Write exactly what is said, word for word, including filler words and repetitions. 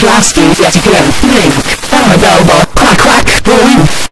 plastic, yet again, blink, I'm a robot, quack quack, boom.